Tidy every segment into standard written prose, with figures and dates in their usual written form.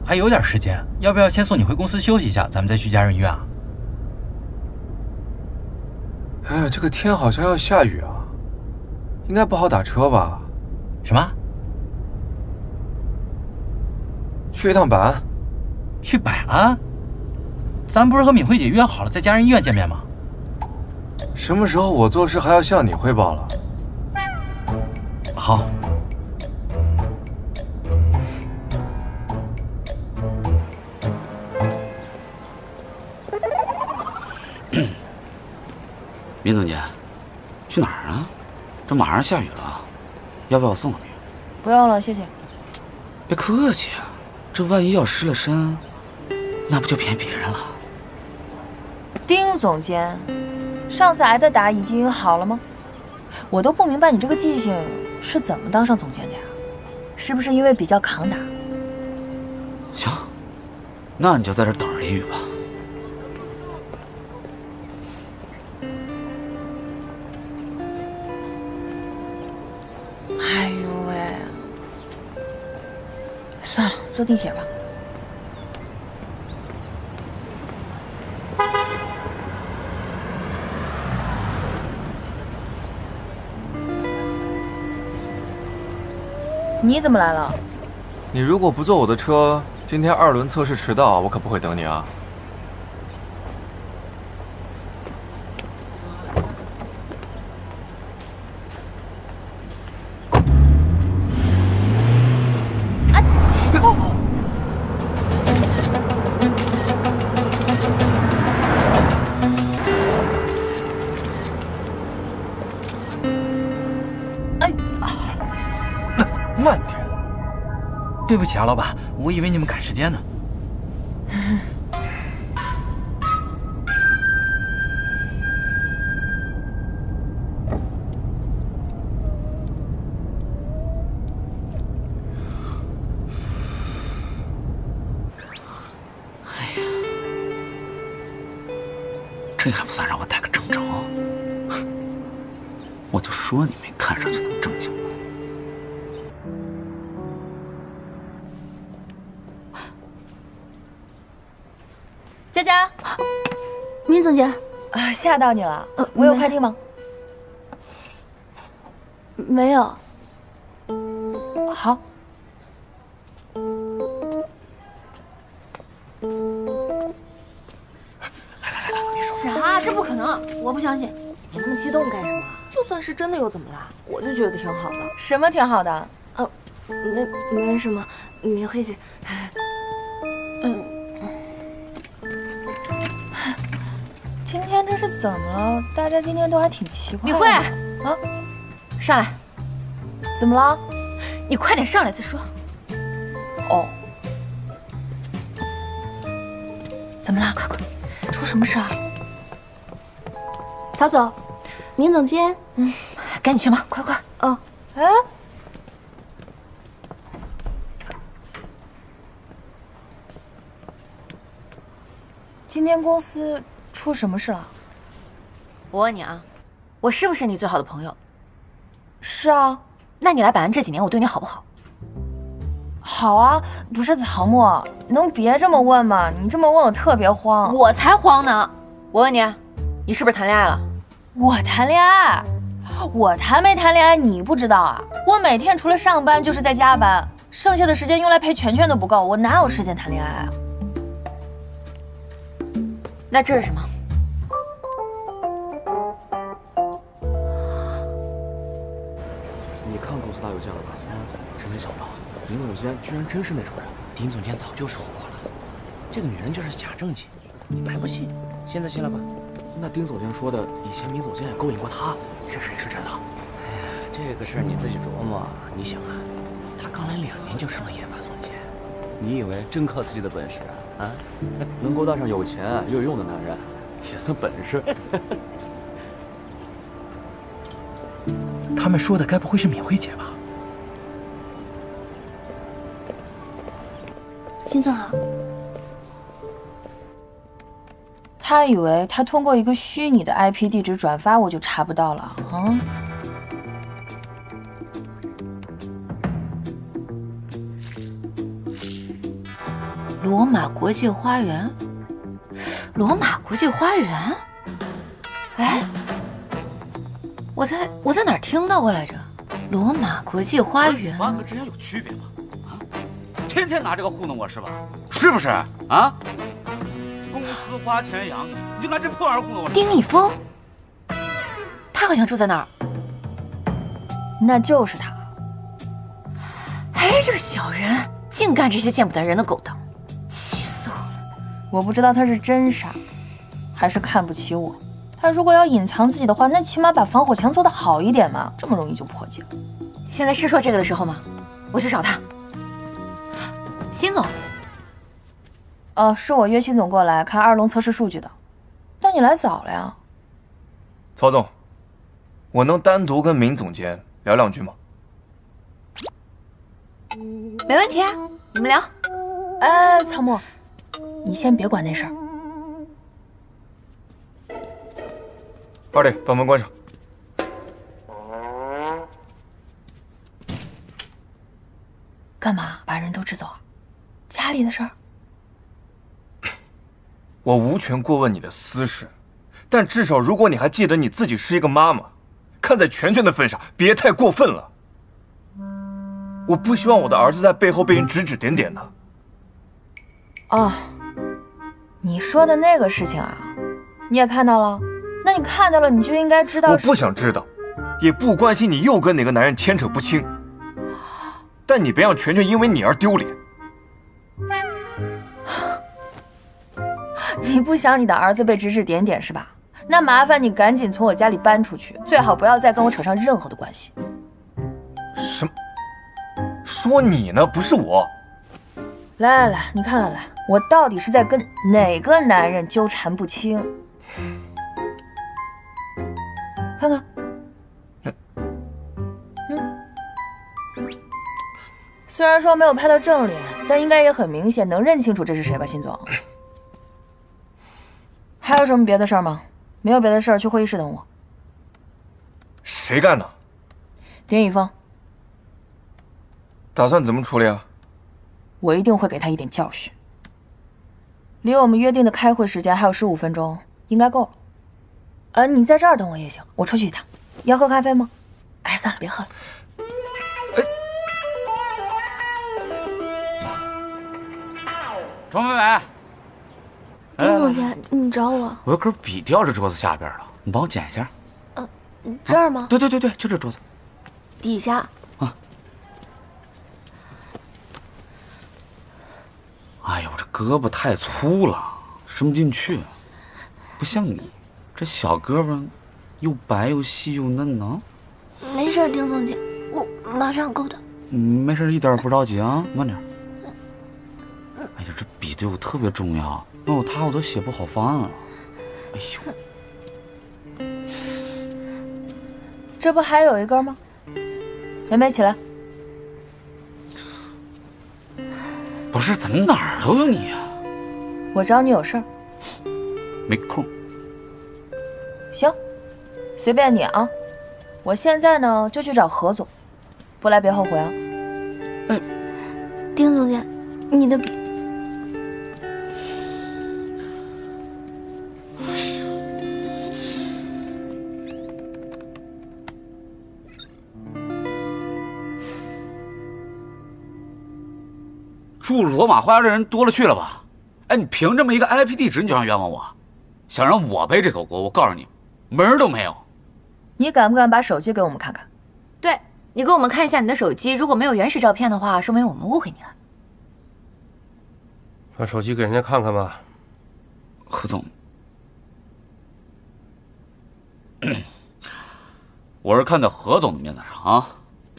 还有点时间，要不要先送你回公司休息一下，咱们再去家人医院啊？ 哎，这个天好像要下雨啊，应该不好打车吧？ 什么？ 去一趟百安？ 去百安？咱不是和敏慧姐约好了在家人医院见面吗？ 什么时候我做事还要向你汇报了？ 好。 민总监，去哪儿啊？这马上下雨了，要不要我送你？ 不用了，谢谢。 别客气啊，这万一要失了身，那不就骗别人了？ 丁总监，上次挨的打已经好了吗？我都不明白你这个记性是怎么当上总监的呀？是不是因为比较抗打？ 行，那你就在这等着淋雨吧。 哎呦喂，算了，坐地铁吧。你怎么来了？ 你如果不坐我的车，今天2轮测试迟到，我可不会等你啊。慢点。 对不起啊，老板，我以为你们赶时间呢。 哎呀，这还不算让我逮个正着？我就说你没看上去那么正经。 佳佳， 闵总监， 吓到你了。我有快递吗？ 没有。 好。 啥？这不可能！我不相信。你那么激动干什么？就算是真的又怎么啦？我就觉得挺好的。 什么挺好的？ 没什么。敏慧姐， 今天这是怎么了？大家今天都还挺奇怪的。 敏慧， 啊， 上来。 怎么了？ 你快点上来再说。 哦。怎么了？快快，出什么事啊？ 曹总，闵总监， 赶紧去忙，快快。 哦， 哎，今天公司出什么事了？ 我问你啊，我是不是你最好的朋友？ 是啊。 那你来百安这几年，我对你好不好？ 好啊，不是曹沫，能别这么问吗？你这么问我特别慌。 我才慌呢！我问你，你是不是谈恋爱了？ 我谈恋爱？我谈没谈恋爱你不知道啊？我每天除了上班就是在加班，剩下的时间用来陪全全都不够，我哪有时间谈恋爱啊？ 那这是什么？ 你看公司大邮件了吧？真没想到，闵总监居然真是那种人。 丁总监早就说过了，这个女人就是假正经，你们还不信？现在信了吧？ 那丁总监说的，以前闵总监也勾引过他，这谁是真的？ 哎呀，这个事儿你自己琢磨。你想啊，他刚来2年就升了研发总监，你以为真靠自己的本事啊？啊， 能勾搭上有钱又有用的男人，也算本事。 他们说的该不会是敏慧姐吧？ 辛总好。 他以为他通过一个虚拟的 IP 地址转发我就查不到了啊？ 罗马国际花园。罗马国际花园？哎，我在哪儿听到过来着？罗马国际花园。 方案和之前有区别吗？啊，天天拿这个糊弄我是吧？是不是啊？公司花钱养你，你就拿这破玩意儿糊弄我？ 丁一峰，他好像住在那儿。 那就是他。 哎，这个小人净干这些见不得人的勾当，气死我了！ 我不知道他是真傻，还是看不起我。他如果要隐藏自己的话，那起码把防火墙做得好一点嘛，这么容易就破解了。 现在是说这个的时候吗？我去找他。辛总。 是我约辛总过来看2龙测试数据的，但你来早了呀。 曹总，我能单独跟闵总监聊2句吗？ 没问题啊，你们聊。 哎，曹默，你先别管那事儿。 二弟，把门关上。 干嘛把人都支走啊？家里的事儿。 我无权过问你的私事，但至少如果你还记得你自己是一个妈妈，看在全的份上，别太过分了。我不希望我的儿子在背后被人指指点点的。 哦，你说的那个事情啊，你也看到了？那你看到了，你就应该知道。 我不想知道，也不关心你又跟哪个男人牵扯不清。但你别让全因为你而丢脸。 你不想你的儿子被指指点点是吧？那麻烦你赶紧从我家里搬出去，最好不要再跟我扯上任何的关系。 什么？说你呢，不是我。 来，你看看来，我到底是在跟哪个男人纠缠不清？看看，虽然说没有拍到正脸，但应该也很明显，能认清楚这是谁吧，辛总？还有什么别的事儿吗？没有别的事儿，去会议室等我。 谁干的？ 丁一峰。 打算怎么处理啊？ 我一定会给他一点教训。离我们约定的开会时间还有15分钟，应该够了。你在这儿等我也行，我出去一趟。要喝咖啡吗？哎，算了，别喝了。 钟美美， 丁总监，你找我？ 我有根笔掉这桌子下边了，你帮我捡一下。 这儿吗？ 对，就这桌子底下。 啊。哎呦，我这胳膊太粗了，伸不进去，不像你，这小胳膊又白又细又嫩呢。 没事，丁总监，我马上够的。 没事，一点也不着急啊，慢点。哎呀，这笔对我特别重要，没有它我都写不好方案了。哎呦， 这不还有一根吗？梅梅起来。 不是，怎么哪儿都有你啊？ 我找你有事儿。 没空。 行，随便你啊。我现在呢就去找何总，不来别后悔啊。 哎，丁总监，你的笔。 住罗马花园的人多了去了吧？哎，你凭这么一个 IP 地址你就想冤枉我？想让我背这口锅，我告诉你，门儿都没有。 你敢不敢把手机给我们看看？ 对，你给我们看一下你的手机，如果没有原始照片的话，说明我们误会你了。 把手机给人家看看吧。 何总，我是看在何总的面子上啊，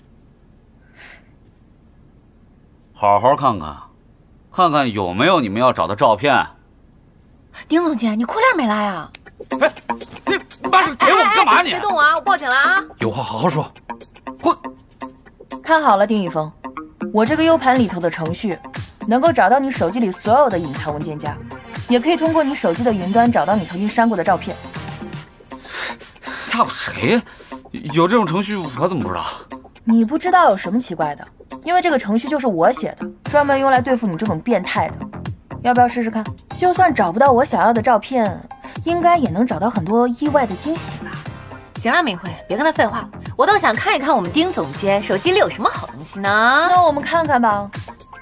好好看看，看看有没有你们要找的照片。 丁总监，你裤链没拉呀？ 哎，你把手给我干嘛你？ 别动我啊！我报警了啊！ 有话好好说。 滚！ 看好了，丁一峰，我这个 U 盘里头的程序能够找到你手机里所有的隐藏文件夹，也可以通过你手机的云端找到你曾经删过的照片。 吓唬谁呀？有这种程序我怎么不知道？ 你不知道有什么奇怪的？因为这个程序就是我写的，专门用来对付你这种变态的。 要不要试试看？就算找不到我想要的照片，应该也能找到很多意外的惊喜吧。 行了，明慧，别跟他废话了，我倒想看一看我们丁总监手机里有什么好东西呢。 那我们看看吧。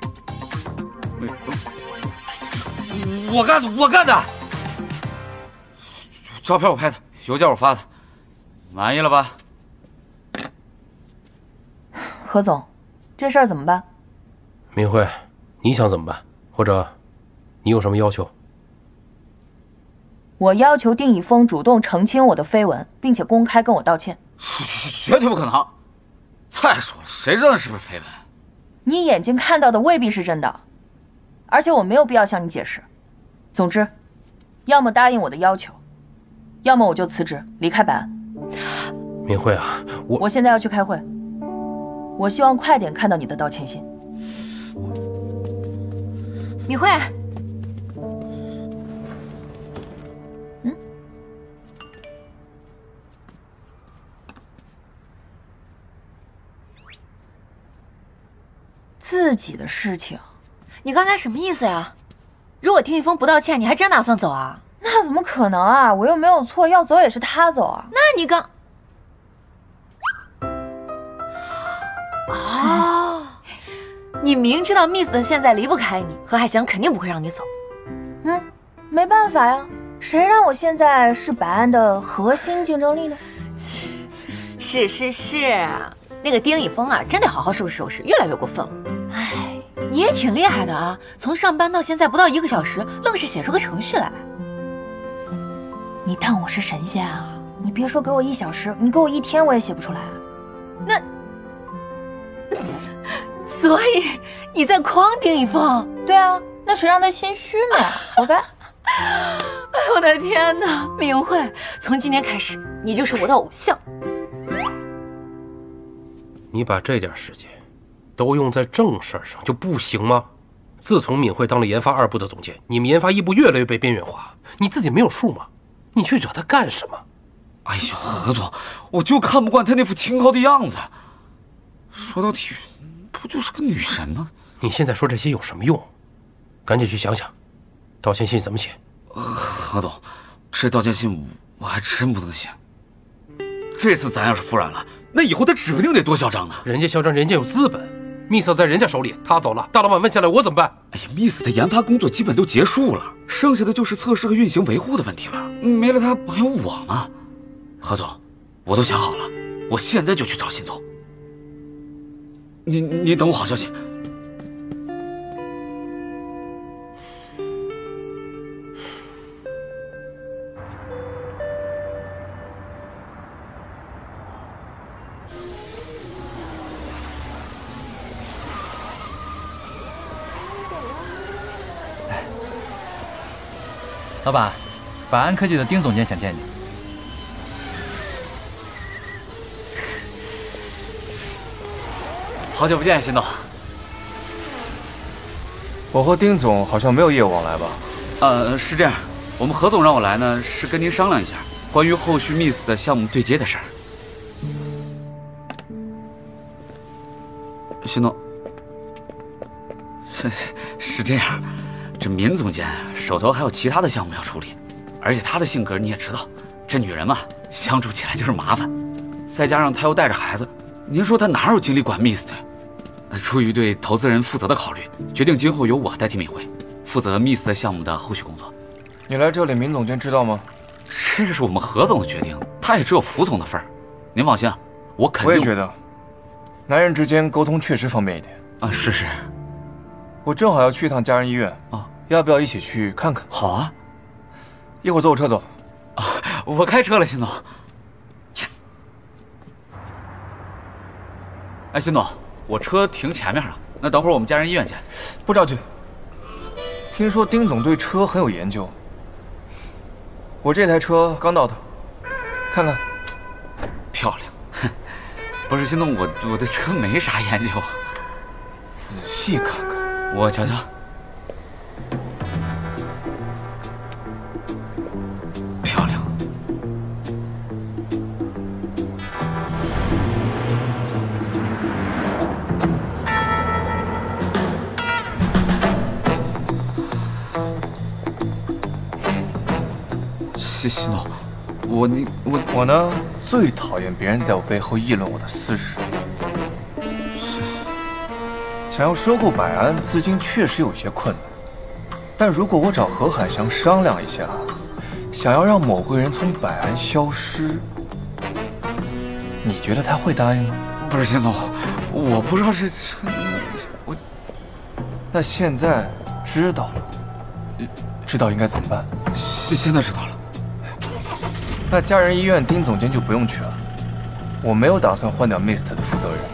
我干的，照片我拍的，邮件我发的，满意了吧？ 何总，这事儿怎么办？ 明慧，你想怎么办？或者你有什么要求？ 我要求丁以峰主动澄清我的绯闻，并且公开跟我道歉。 绝对不可能！再说了，谁知道那是不是绯闻？ 你眼睛看到的未必是真的，而且我没有必要向你解释。总之，要么答应我的要求，要么我就辞职离开百安。 明慧啊， 我现在要去开会，我希望快点看到你的道歉信。 明慧， 自己的事情， 你刚才什么意思呀？如果丁一峰不道歉，你还真打算走啊？ 那怎么可能啊？我又没有错，要走也是他走啊。 那你刚……哦，你明知道 Miss 现在离不开你，何海翔肯定不会让你走。 没办法呀，谁让我现在是百安的核心竞争力呢？ 是，那个丁一峰啊，真得好好收拾收拾，越来越过分了。哎，你也挺厉害的啊，从上班到现在不到1个小时，愣是写出个程序来。 你当我是神仙啊？你别说给我1小时，你给我1天我也写不出来。 那，所以你在诓丁一峰？ 对啊，那谁让他心虚呢？活该。 我的天哪，明慧，从今天开始，你就是我的偶像。 你把这点时间都用在正事上就不行吗？自从敏慧当了研发2部的总监，你们研发1部越来越被边缘化，你自己没有数吗？你去惹他干什么？ 哎呦，何总，我就看不惯他那副清高的样子。说到底，不就是个女神吗？ 你现在说这些有什么用？赶紧去想想，道歉信怎么写？ 何总，这道歉信我还真不能写。这次咱要是服软了，那以后他指不定得多嚣张呢。 人家嚣张，人家有资本，Miss 在人家手里，他走了，大老板问下来我怎么办？ 哎呀，Miss 的研发工作基本都结束了，剩下的就是测试和运行维护的问题了。没了他还有我吗？何总，我都想好了，我现在就去找辛总。你等我好消息。 老板，百安科技的丁总监想见你。 好久不见，辛总。 我和丁总好像没有业务往来吧？ 是这样，我们何总让我来呢，是跟您商量一下关于后续 Miss 的项目对接的事儿。辛总，是这样。这闵总监手头还有其他的项目要处理，而且他的性格你也知道，这女人嘛，相处起来就是麻烦，再加上他又带着孩子，您说他哪有精力管 Miss 的？出于对投资人负责的考虑，决定今后由我代替敏慧，负责 Miss 的项目的后续工作。 你来这里，闵总监知道吗？ 这是我们何总的决定，他也只有服从的份儿。您放心，我肯定。 我也觉得，男人之间沟通确实方便一点啊。是。 我正好要去一趟家人医院啊， 要不要一起去看看？ 好啊， 一会儿坐我车走。 啊，我开车了，辛总。Yes。哎，辛总，我车停前面了，那等会儿我们家人医院见。 不着急。听说丁总对车很有研究，我这台车刚到的，看看。 漂亮。哼，不是辛总，我对车没啥研究。 仔细看看。 我瞧瞧，漂亮。 谢总， 我呢最讨厌别人在我背后议论我的私事。想要收购百安，资金确实有些困难，但如果我找何海翔商量一下，想要让某个人从百安消失，你觉得他会答应吗？ 不是谢总，我不知道我。 那现在知道了，知道应该怎么办？ 现在知道了。 那家人医院丁总监就不用去了，我没有打算换掉 Mist 的负责人。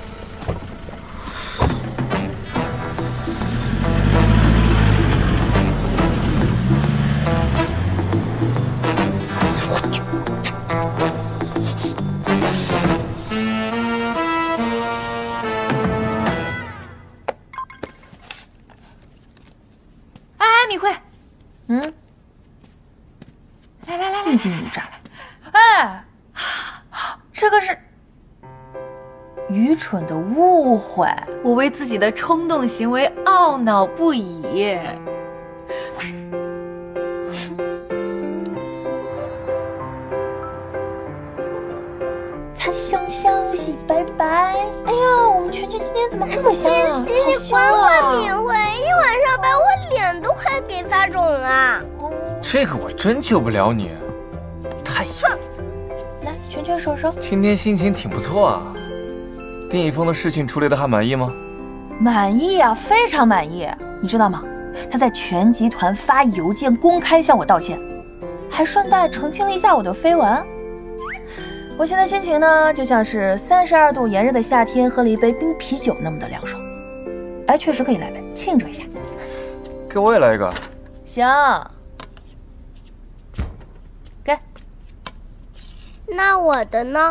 米慧，来， 一惊一乍来。 哎， 这个是愚蠢的误会。 我为自己的冲动行为懊恼不已。 擦香香，洗白白。哎呀，我们全今天怎么这么香啊？ 洗洗管管敏慧，一晚上把我脸都快给撒肿了。 这个我真救不了你，太哼！来，全手手。 今天心情挺不错啊。丁一峰的事情处理得还满意吗？ 满意啊，非常满意。你知道吗？他在全集团发邮件公开向我道歉，还顺带澄清了一下我的绯闻。我现在心情呢，就像是32度炎热的夏天喝了一杯冰啤酒那么的凉爽。哎，确实可以来杯，庆祝一下。 给我也来一个。 行。给。 那我的呢？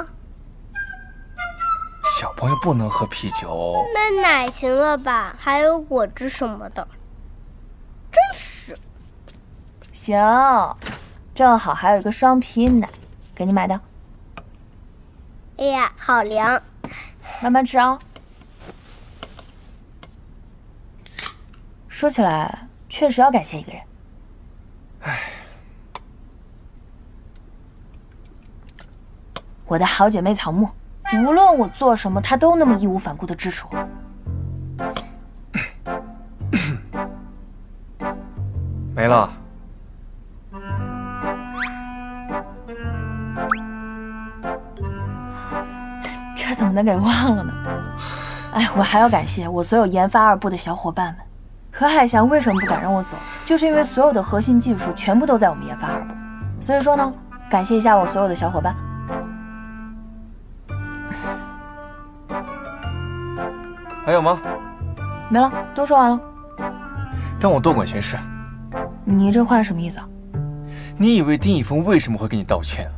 小朋友不能喝啤酒。 那奶行了吧？还有果汁什么的。真是。 行，正好还有一个双皮奶，给你买的。 哎呀，好凉， 慢慢吃啊。说起来，确实要感谢一个人。 唉， 我的好姐妹草木，无论我做什么，她都那么义无反顾地支持我。 没了。 这怎么能给忘了呢？哎，我还要感谢我所有研发2部的小伙伴们。何海翔为什么不敢让我走？就是因为所有的核心技术全部都在我们研发2部。所以说呢，感谢一下我所有的小伙伴。 还有吗？ 没了，都说完了。 当我多管闲事。 你这话什么意思啊？ 你以为丁一峰为什么会给你道歉？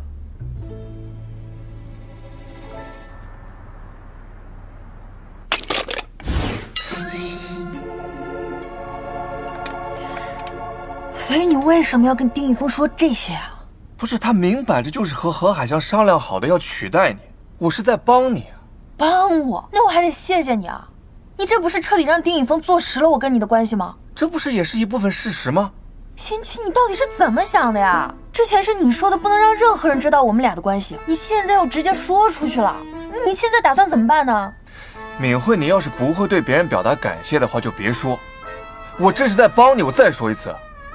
所以你为什么要跟丁一峰说这些啊？ 不是，他明摆着就是和何海翔商量好的要取代你，我是在帮你。 帮我？那我还得谢谢你啊！你这不是彻底让丁一峰坐实了我跟你的关系吗？ 这不是也是一部分事实吗？ 欣琪，你到底是怎么想的呀？之前是你说的不能让任何人知道我们俩的关系，你现在又直接说出去了，你现在打算怎么办呢？ 敏慧，你要是不会对别人表达感谢的话，就别说。我这是在帮你，我再说一次。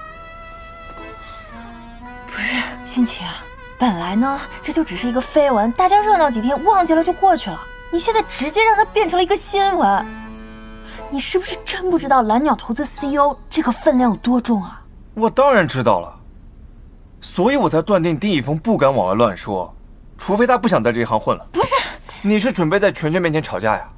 不是，欣琪，本来呢这就只是一个绯闻，大家热闹几天忘记了就过去了。你现在直接让它变成了一个新闻，你是不是真不知道蓝鸟投资 CEO 这个分量有多重啊？ 我当然知道了，所以我才断定丁一峰不敢往外乱说，除非他不想在这一行混了。 不是， 你是准备在全面前吵架呀？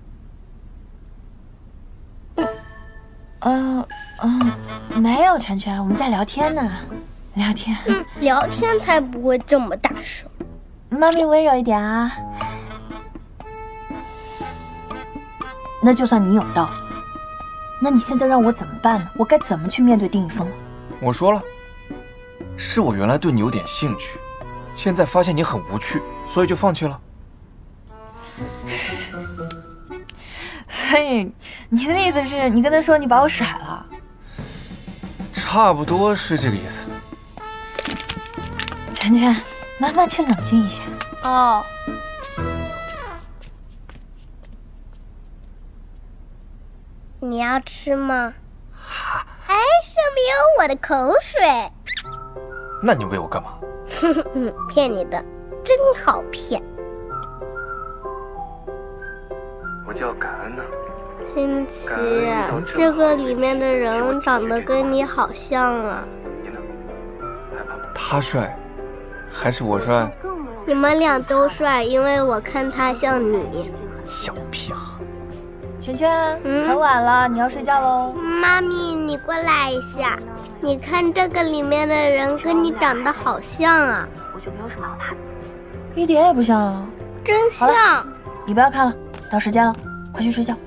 没有，全，我们在聊天呢，聊天。 聊天才不会这么大声。 妈咪温柔一点啊。那就算你有道理，那你现在让我怎么办呢？我该怎么去面对丁一峰？ 我说了，是我原来对你有点兴趣，现在发现你很无趣，所以就放弃了。 所以你的意思是你跟他说你把我甩了？ 差不多是这个意思。 圈圈，妈妈去冷静一下。 哦。你要吃吗？哎，上面有我的口水。 那你喂我干嘛？ 骗你的，真好骗。 我就要感恩呢。 新奇，这个里面的人长得跟你好像啊。 他帅，还是我帅？ 你们俩都帅，因为我看他像你。 小屁孩。 圈圈，很晚了，你要睡觉喽。 妈咪，你过来一下，你看这个里面的人跟你长得好像啊。我就没有什么好怕的。 一点也不像啊。 真像。 你不要看了，到时间了，快去睡觉。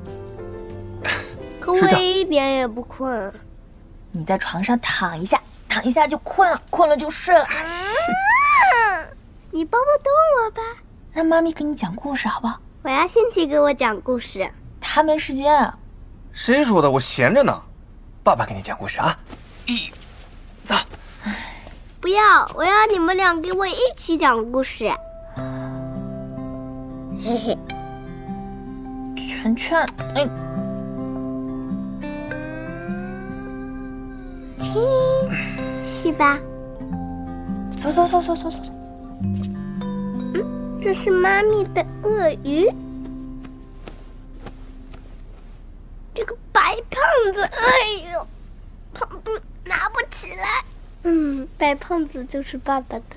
可我一点也不困。 你在床上躺一下，躺一下就困了，困了就睡了。 你抱抱动我吧。 那妈咪给你讲故事好不好？ 我要新奇给我讲故事。 他没时间啊。 谁说的？我闲着呢。爸爸给你讲故事啊。走。 不要，我要你们俩给我一起讲故事。 圈圈， 去吧。 走。 这是妈咪的鳄鱼。这个白胖子，哎呦，胖不拿不起来。白胖子就是爸爸的。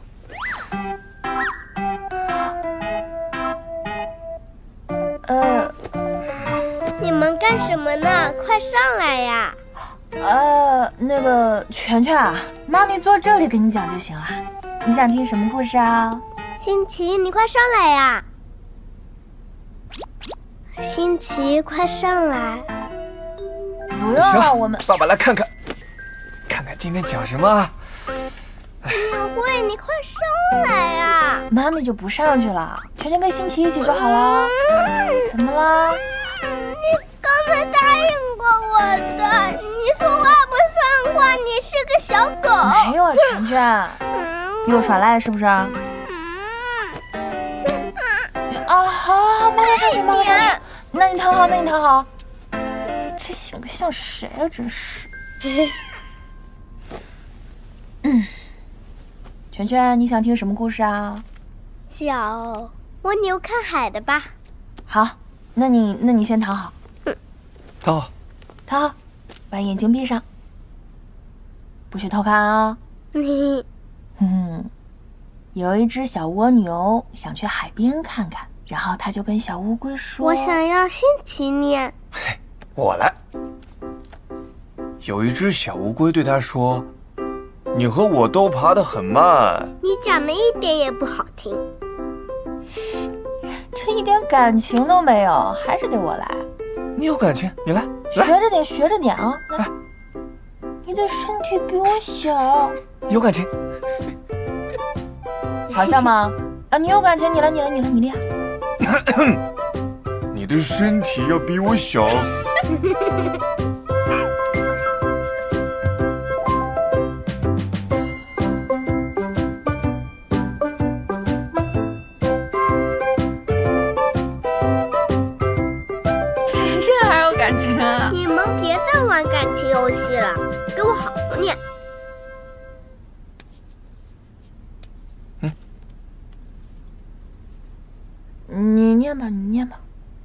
你们干什么呢？快上来呀！ 那个圈圈啊，妈咪坐这里给你讲就行了。你想听什么故事啊？ 新奇，你快上来呀！新奇，快上来！ 不用了，我们爸爸来看看今天讲什么。 你会，你快上来呀！ 妈咪就不上去了，圈圈跟新奇一起就好了。怎么了？ 你刚才答应过我的，你说话不算话，你是个小狗。 没有啊，圈圈，又耍赖是不是？好，妈妈上去，妈妈上去。那你躺好，这像个像谁啊？真是。圈圈，你想听什么故事啊？ 小蜗牛看海的吧。 好，那你先躺好。 躺好，把眼睛闭上，不许偷看啊。有一只小蜗牛想去海边看看，然后他就跟小乌龟说：“ 我想要新奇念。” 我来。有一只小乌龟对他说：“你和我都爬得很慢。” 你讲的一点也不好听。 这一点感情都没有，还是得我来。 你有感情，你来。 学着点啊！来，你的身体比我小。 有感情。 好笑吗？你有感情，你来，你厉害。 你的身体要比我小。 这还有感情啊？ 你们别再玩感情游戏了，给我好好念。 你念吧。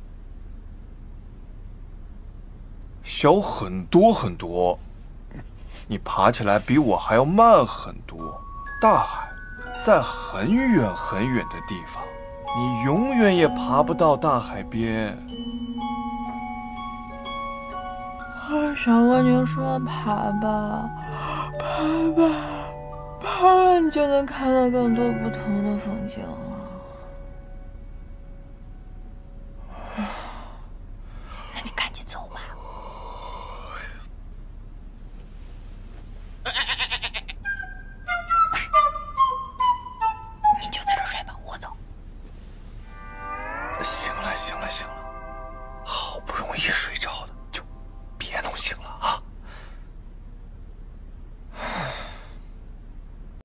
小很多很多，你爬起来比我还要慢很多。大海在很远很远的地方，你永远也爬不到大海边。 小蜗牛说：“爬吧，爬了你就能看到更多不同的风景了。”那你赶紧走吧。你就在这睡吧，我走。 行了，好不容易睡着。